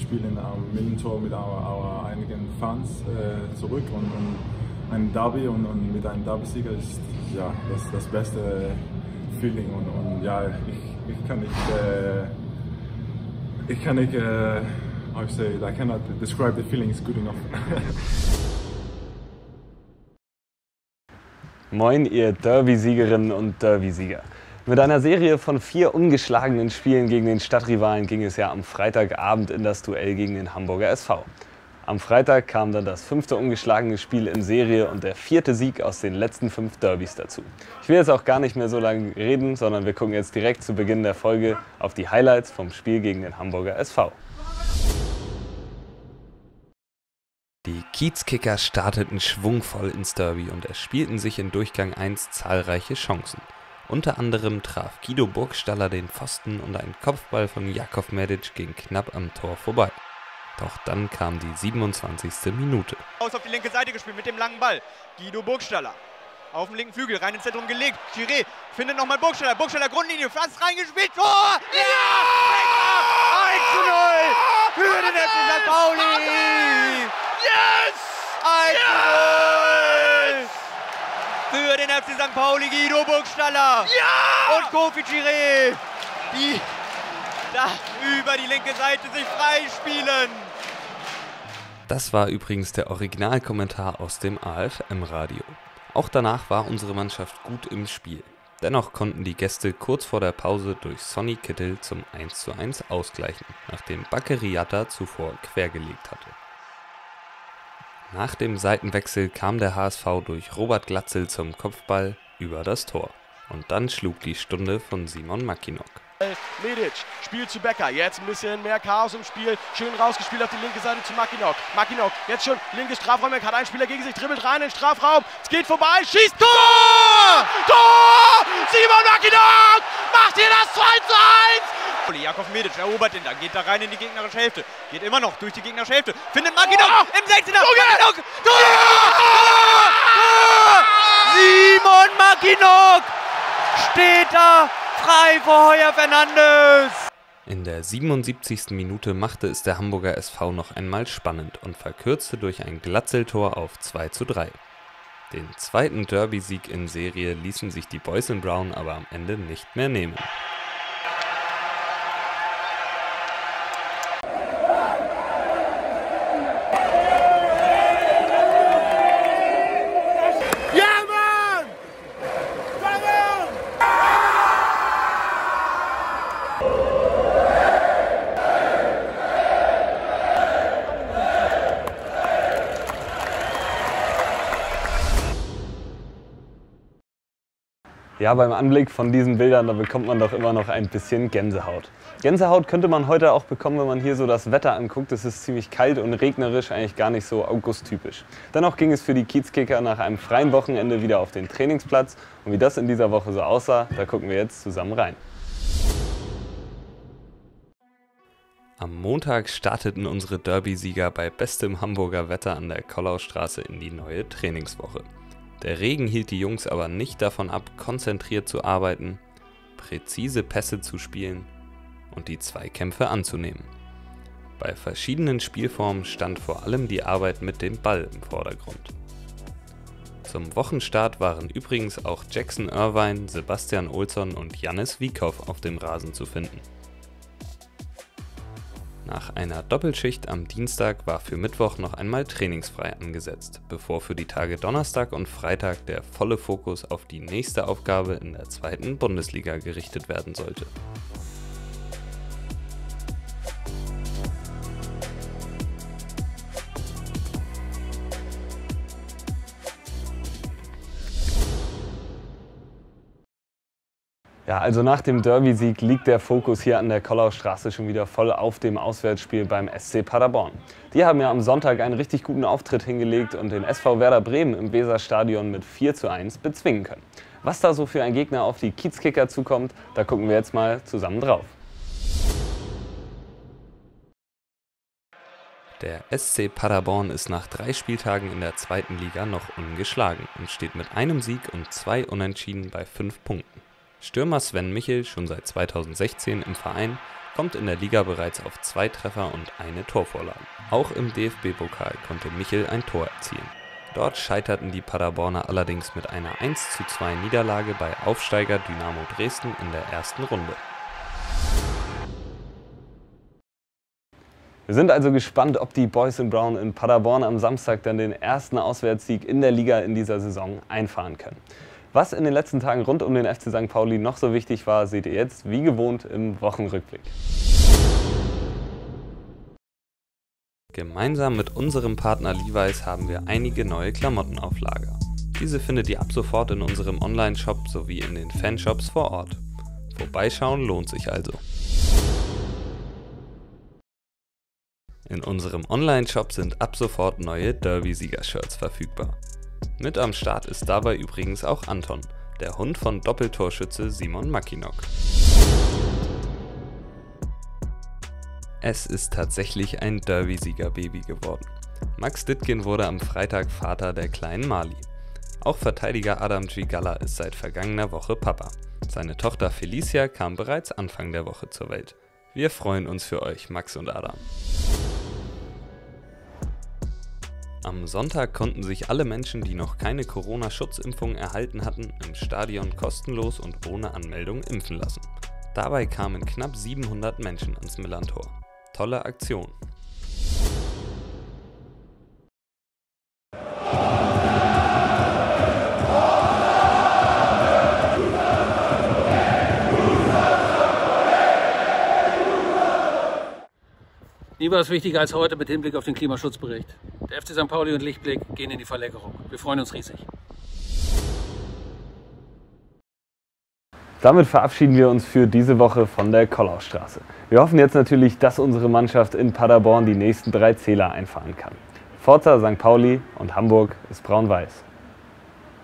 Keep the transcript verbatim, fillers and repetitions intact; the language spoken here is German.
spielen am Millentor mit our, our einigen Fans äh, zurück und, und ein Derby und, und mit einem Derby-Sieger ist ja das, das beste Feeling und, und ja, ich, ich kann nicht, äh, ich kann nicht, äh, how to say it, I cannot describe the feeling, it's good enough. Moin, ihr Derby-Siegerinnen und Derby-Sieger. Mit einer Serie von vier ungeschlagenen Spielen gegen den Stadtrivalen ging es ja am Freitagabend in das Duell gegen den Hamburger S V. Am Freitag kam dann das fünfte ungeschlagene Spiel in Serie und der vierte Sieg aus den letzten fünf Derbys dazu. Ich will jetzt auch gar nicht mehr so lange reden, sondern wir gucken jetzt direkt zu Beginn der Folge auf die Highlights vom Spiel gegen den Hamburger S V. Die Kiezkicker starteten schwungvoll ins Derby und erspielten sich in Durchgang eins zahlreiche Chancen. Unter anderem traf Guido Burgstaller den Pfosten und ein Kopfball von Jakov Medic ging knapp am Tor vorbei. Doch dann kam die siebenundzwanzigste Minute. Aus auf die linke Seite gespielt mit dem langen Ball. Guido Burgstaller auf dem linken Flügel, rein ins Zentrum gelegt. Chiré findet nochmal Burgstaller. Burgstaller Grundlinie, fast reingespielt. Tor! Ja! eins zu null für den F C Sankt Pauli! Yes! eins zu null! Für den F C Sankt Pauli, Guido Burgstaller ja! Und Kofi Chiré, die da über die linke Seite sich freispielen. Das war übrigens der Originalkommentar aus dem A F M-Radio. Auch danach war unsere Mannschaft gut im Spiel. Dennoch konnten die Gäste kurz vor der Pause durch Sonny Kittel zum eins zu eins ausgleichen, nachdem Bakary zuvor quergelegt hatte. Nach dem Seitenwechsel kam der H S V durch Robert Glatzel zum Kopfball über das Tor. Und dann schlug die Stunde von Simon Mackinock. Medic spielt zu Becker, jetzt ein bisschen mehr Chaos im Spiel, schön rausgespielt auf die linke Seite zu Mackinock. Mackinock, jetzt schon linkes Strafraum, hat einen Spieler gegen sich, dribbelt rein in den Strafraum, es geht vorbei, schießt, Tor! Tor! Simon Mackinock macht hier das zwei zu eins! Jakov Medic erobert den, da geht da rein in die gegnerische Hälfte, geht immer noch durch die gegnerische Hälfte, findet Mackinock oh! im sechzehner. Mackinock! Tor! Tor! Simon Mackinock steht da frei vor Heuer Fernandes. In der siebenundsiebzigsten Minute machte es der Hamburger S V noch einmal spannend und verkürzte durch ein Glatzel-Tor auf zwei zu drei. Den zweiten Derby-Sieg in Serie ließen sich die Boys in Brown aber am Ende nicht mehr nehmen. Ja, beim Anblick von diesen Bildern, da bekommt man doch immer noch ein bisschen Gänsehaut. Gänsehaut könnte man heute auch bekommen, wenn man hier so das Wetter anguckt. Es ist ziemlich kalt und regnerisch, eigentlich gar nicht so augusttypisch. Dennoch ging es für die Kiezkicker nach einem freien Wochenende wieder auf den Trainingsplatz. Und wie das in dieser Woche so aussah, da gucken wir jetzt zusammen rein. Am Montag starteten unsere Derby-Sieger bei bestem Hamburger Wetter an der Kollaustraße in die neue Trainingswoche. Der Regen hielt die Jungs aber nicht davon ab, konzentriert zu arbeiten, präzise Pässe zu spielen und die Zweikämpfe anzunehmen. Bei verschiedenen Spielformen stand vor allem die Arbeit mit dem Ball im Vordergrund. Zum Wochenstart waren übrigens auch Jackson Irvine, Sebastian Olsson und Jannis Wiekow auf dem Rasen zu finden. Nach einer Doppelschicht am Dienstag war für Mittwoch noch einmal trainingsfrei angesetzt, bevor für die Tage Donnerstag und Freitag der volle Fokus auf die nächste Aufgabe in der zweiten Bundesliga gerichtet werden sollte. Ja, also nach dem Derby-Sieg liegt der Fokus hier an der Kollaustraße schon wieder voll auf dem Auswärtsspiel beim S C Paderborn. Die haben ja am Sonntag einen richtig guten Auftritt hingelegt und den S V Werder Bremen im Weserstadion mit vier zu eins bezwingen können. Was da so für ein Gegner auf die Kiezkicker zukommt, da gucken wir jetzt mal zusammen drauf. Der S C Paderborn ist nach drei Spieltagen in der zweiten Liga noch ungeschlagen und steht mit einem Sieg und zwei Unentschieden bei fünf Punkten. Stürmer Sven Michel, schon seit zweitausendsechzehn im Verein, kommt in der Liga bereits auf zwei Treffer und eine Torvorlage. Auch im D F B-Pokal konnte Michel ein Tor erzielen. Dort scheiterten die Paderborner allerdings mit einer eins zu zwei Niederlage bei Aufsteiger Dynamo Dresden in der ersten Runde. Wir sind also gespannt, ob die Boys in Brown in Paderborn am Samstag dann den ersten Auswärtssieg in der Liga in dieser Saison einfahren können. Was in den letzten Tagen rund um den F C Sankt Pauli noch so wichtig war, seht ihr jetzt wie gewohnt im Wochenrückblick. Gemeinsam mit unserem Partner Levi's haben wir einige neue Klamotten auf Lager. Diese findet ihr ab sofort in unserem Online-Shop sowie in den Fanshops vor Ort. Vorbeischauen lohnt sich also. In unserem Online-Shop sind ab sofort neue Derby-Sieger-Shirts verfügbar. Mit am Start ist dabei übrigens auch Anton, der Hund von Doppeltorschütze Simon Mackinock. Es ist tatsächlich ein Derby-Sieger-Baby geworden. Max Dittgen wurde am Freitag Vater der kleinen Mali. Auch Verteidiger Adam Gigalla ist seit vergangener Woche Papa. Seine Tochter Felicia kam bereits Anfang der Woche zur Welt. Wir freuen uns für euch, Max und Adam. Am Sonntag konnten sich alle Menschen, die noch keine Corona-Schutzimpfung erhalten hatten, im Stadion kostenlos und ohne Anmeldung impfen lassen. Dabei kamen knapp siebenhundert Menschen ans Millerntor. Tolle Aktion! Nie war es wichtiger als heute mit Hinblick auf den Klimaschutzbericht. Der F C Sankt Pauli und Lichtblick gehen in die Verlängerung. Wir freuen uns riesig. Damit verabschieden wir uns für diese Woche von der Kollaustraße. Wir hoffen jetzt natürlich, dass unsere Mannschaft in Paderborn die nächsten drei Zähler einfahren kann. Forza Sankt Pauli und Hamburg ist braun-weiß.